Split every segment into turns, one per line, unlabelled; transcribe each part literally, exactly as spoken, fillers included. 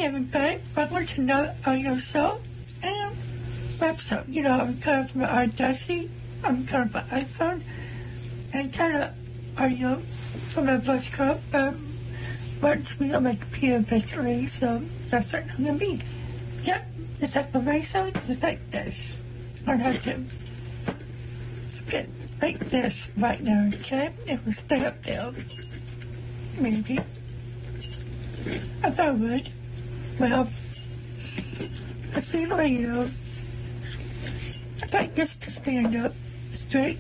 Hey everybody, welcome to another audio show and website. You know, I'm kind of from Audacity, I'm kind of an iPhone, and kind of audio from my voice code, but what's me on my computer basically, so that's what I'm gonna be. Yep, just like my voice, just like this. I don't have to fit like this right now, okay? It will stay up there. Maybe. I thought I would. Well, let's see later. I got this to stand up straight.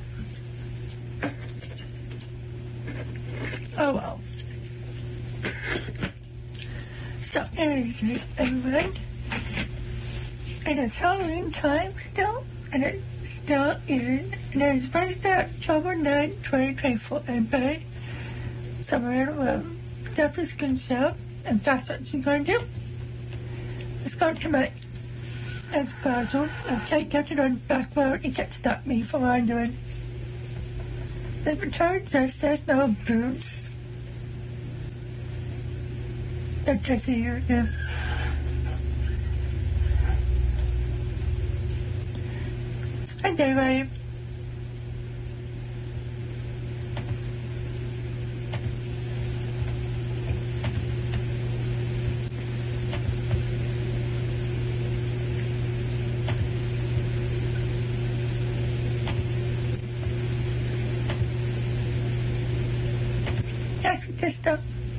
Oh well. So, anyways, everyone, it is Halloween time still, and it still is, and it is Wednesday, October ninth, twenty twenty-four, everybody. So, we're going to definitely good show, and that's what you're going to do. Let's go to my next puzzle. Okay, get it on back mode. It can't stop me from what I'm doing. The return says there's no boots. They're just here again. And anyway, yes, this stuff.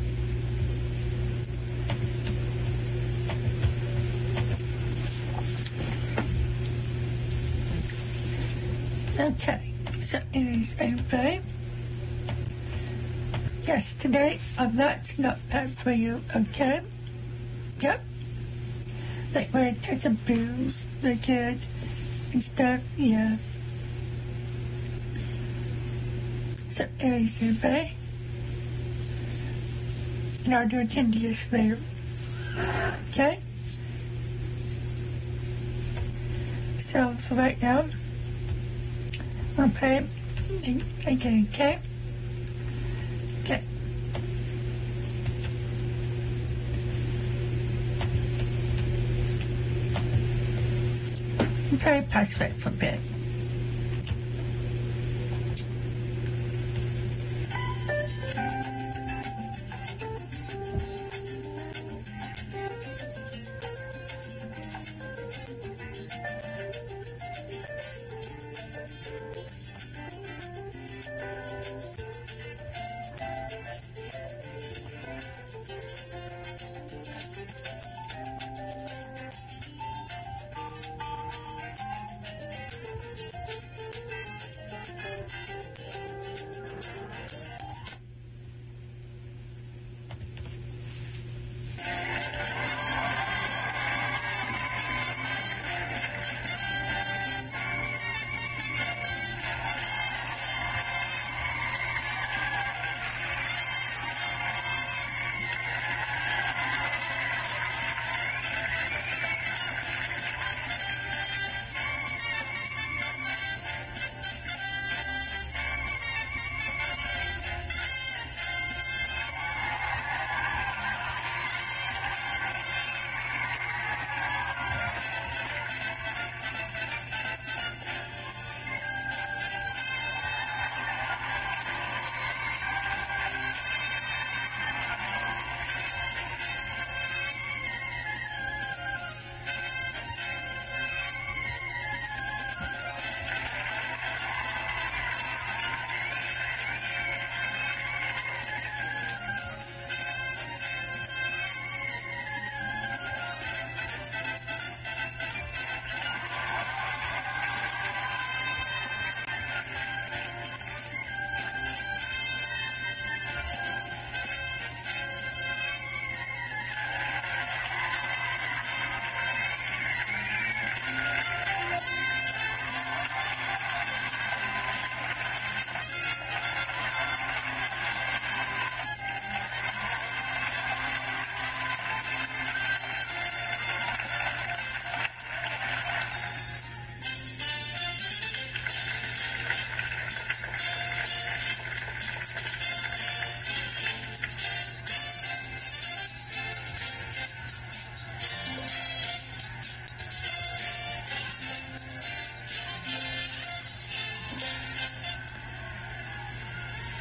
Okay, so anyways, everybody. Yes, today I'm not not bad for you, okay? Yep. Like when it takes a booze, they're good and stuff, yeah. So anyways, everybody. And I'll do a ten years later. Okay? So for right now, I'm gonna play it again, okay? Okay. Okay, pass it for a bit.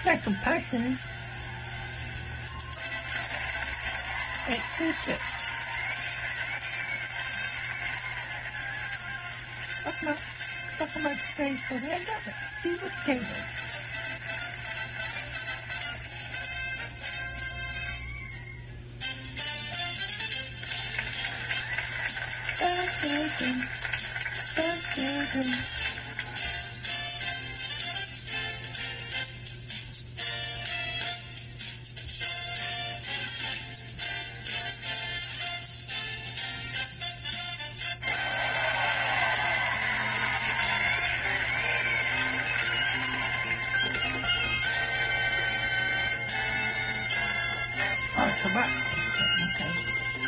Like compasses. And eat it. Look my, look at my face for me. I got it. See what tables. Oh, come on. Okay.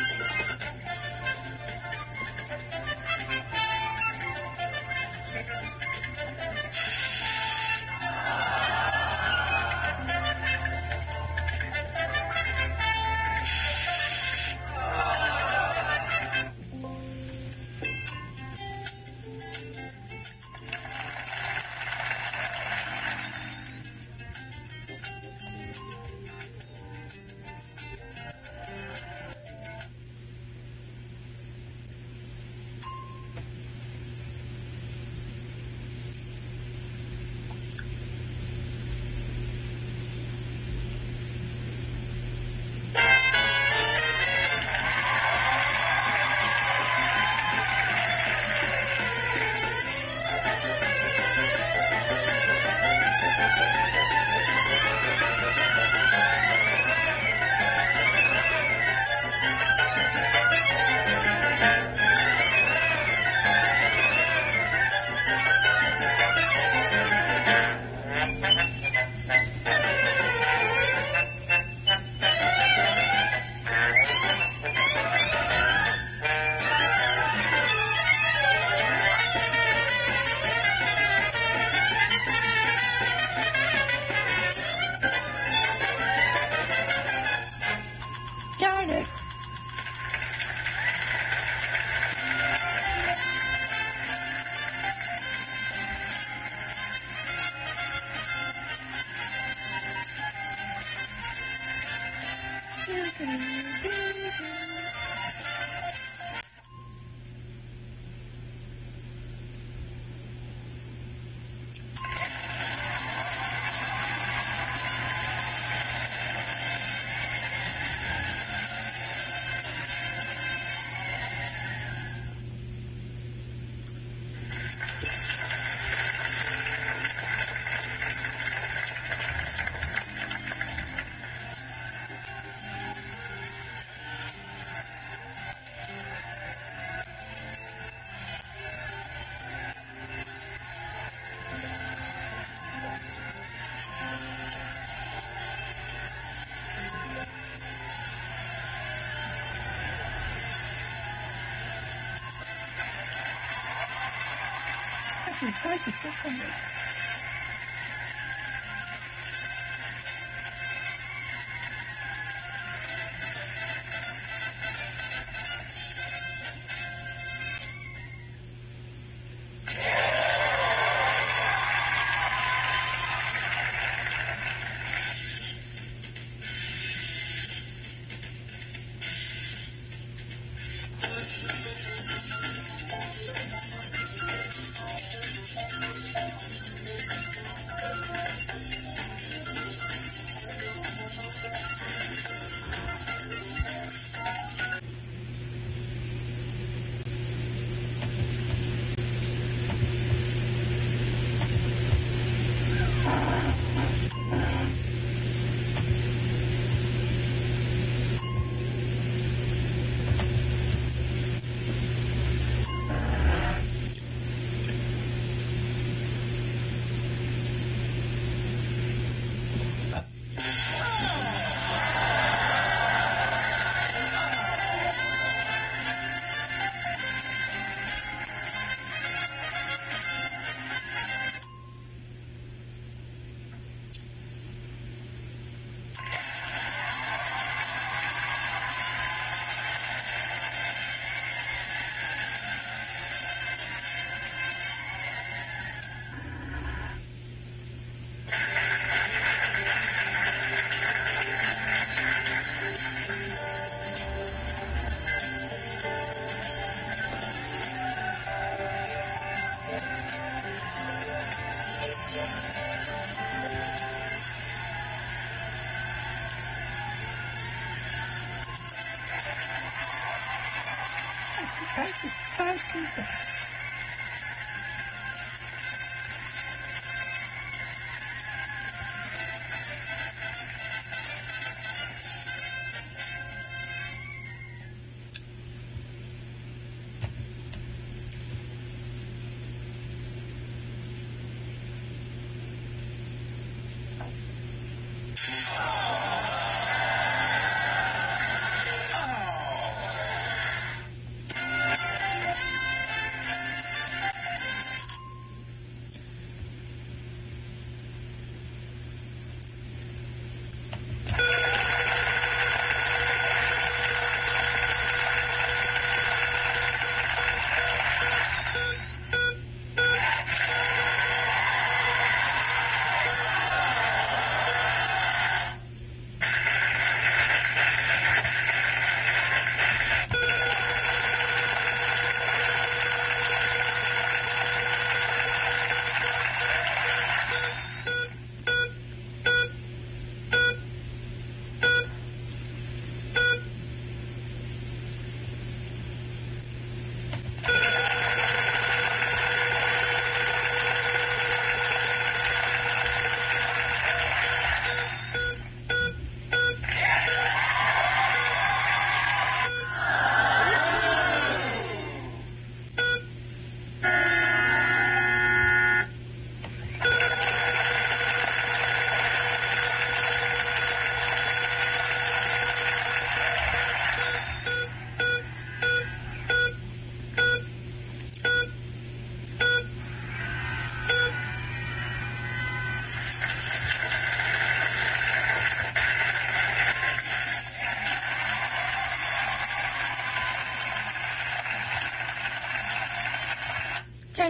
Got it.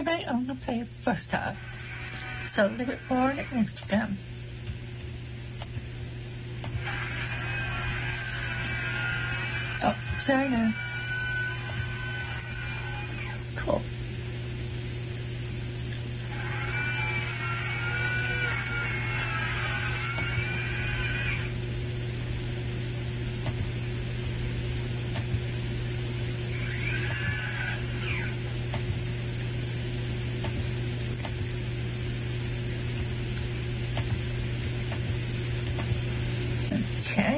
maybe I'm gonna play it first time. So a little bit more on Instagram. Oh, sorry now. Cool. Okay.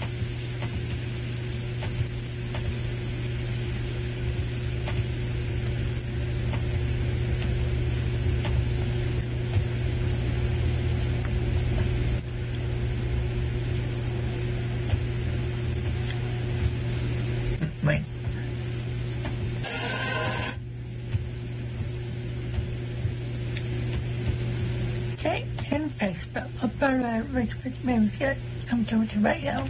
Wait. Okay, and Facebook. Oh, by the way, which, which maybe good. I'm doing it right now.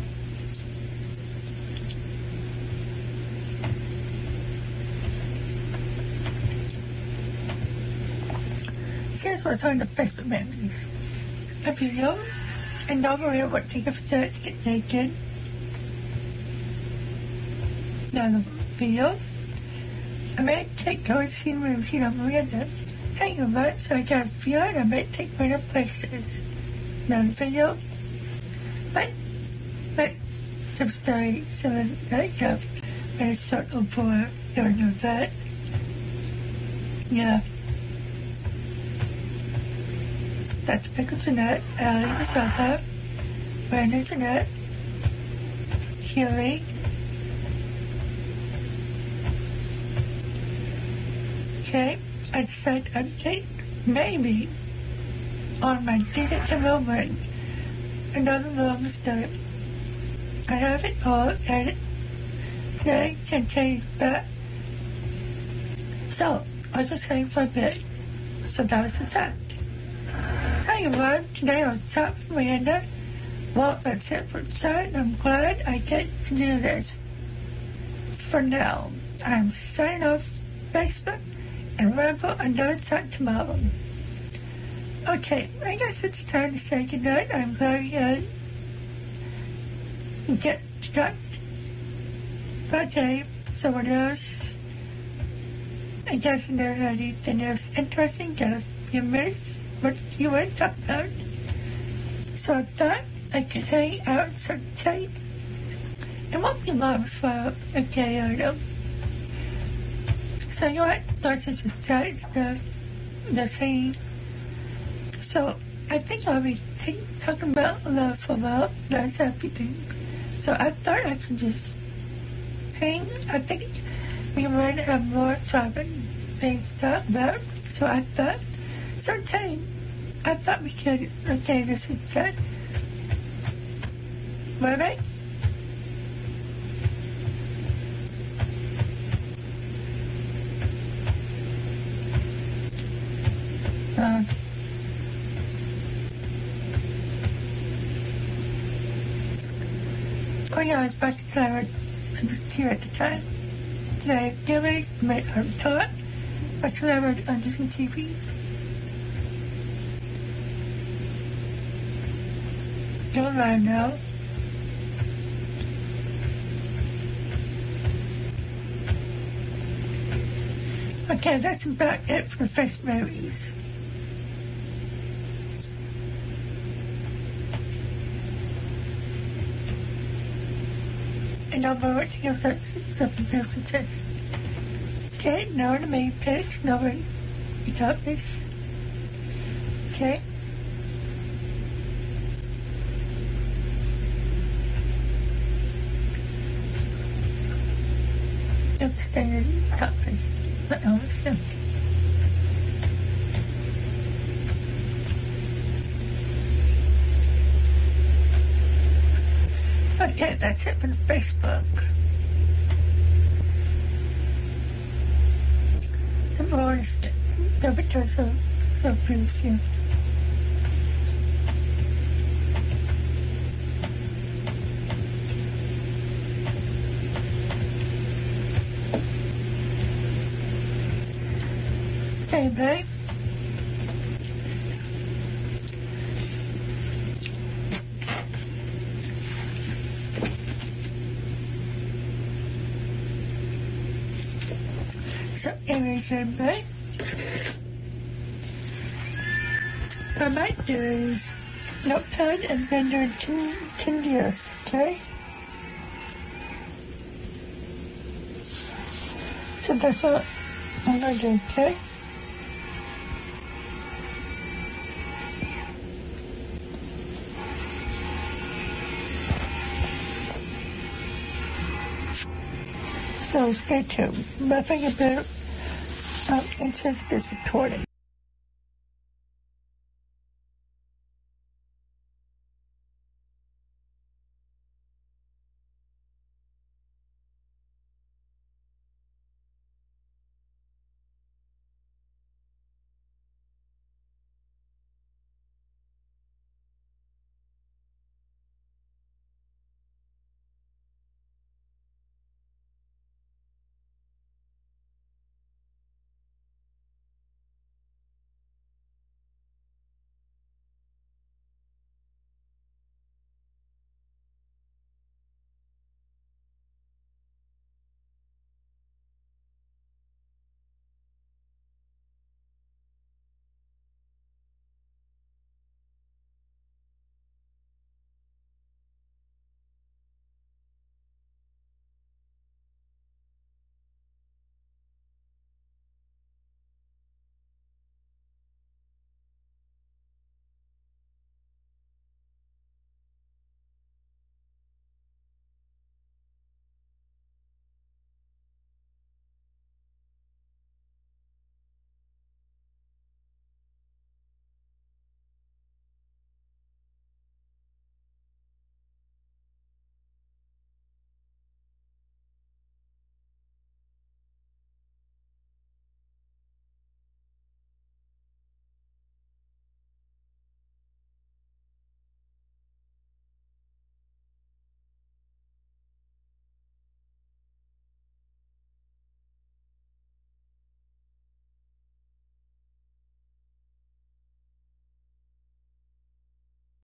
Here's what's on the Facebook memories. A video, and over here what they have to get naked. Another video. I might take going see rooms, you know, Miranda. Hang about, so I got a few, and I might take random places. Another video. But, but, some story, some of that stuff, and it's sort of for your new vet. Yeah. That's Pickle Jeanette, Allie Michelle, Brandon Jeanette, Huey, okay, I decided to update, maybe, on my digital moment. Another long story. I have it all edited today, ten days back. So, I was just hanging for a bit. So that was the time. Hi everyone, today on Top for Miranda. Well, that's it for tonight. I'm glad I get to do this. For now, I'm signing off Facebook and remember another time tomorrow. Okay, I guess it's time to say goodnight. I'm glad we uh, get started. Okay, someone else. I guess I never had anything else interesting. Got a few minutes. What you want to talk about? So I thought I could hang out some tape. It won't be long before I get out of. So you know what? This is the side stuff. The same. So, I think I'll be t- talking about love for love. That's everything. So, I thought I could just hang. I think we might have more topic things to talk about. So, I thought, so Tane, I thought we could, okay, this is it. Bye-bye. Um, Oh yeah, I was back in Thailand. I just here at the time. Today, anyways, my arm taught. Back to Thailand on Disney T V. You're live now. Okay, that's about it for the first movies. And over what else something else to test. Okay, now on the main page, now we got this. Okay. Don't stay in the top place. But no, it's not. Okay, that's it for Facebook. The more is the better, so so proves you. same way. So in the same way, what I might do is notepad and then do ten, ten years, okay? So that's what I'm going to do, okay? So stay tuned. My fingerprint um, into this recording.